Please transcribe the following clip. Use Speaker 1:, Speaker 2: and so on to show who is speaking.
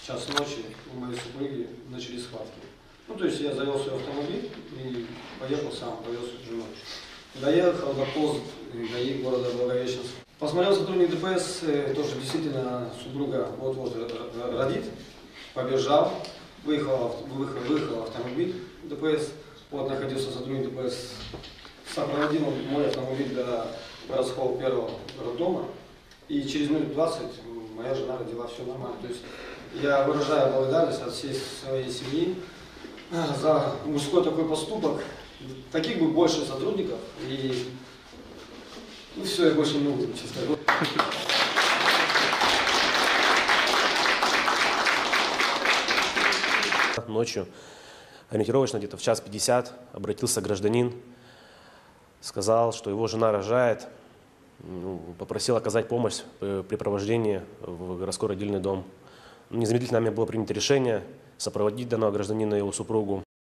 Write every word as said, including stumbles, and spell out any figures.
Speaker 1: час ночи у моей супруги начались схватки. Ну, то есть я завел свой автомобиль и поехал сам, повез жену. Доехал до пост ГАИ города Благовещенск. Посмотрел сотрудник ДПС, тоже действительно супруга вот-вот родит, побежал, выехал, выехал, выехал автомобиль ДПС, вот находился сотрудник ДПС, сопроводил мой автомобиль до городского первого роддома, и через минут двадцать моя жена родила, все нормально. То есть я выражаю благодарность от всей своей семьи за мужской такой поступок. Таких бы больше сотрудников, и ну все, я больше не буду, честно говоря.
Speaker 2: Ночью, ориентировочно где-то в час пятьдесят, обратился гражданин, сказал, что его жена рожает, попросил оказать помощь при припровождении в городской родильный дом. Незамедлительно нами было принято решение сопроводить данного гражданина и его супругу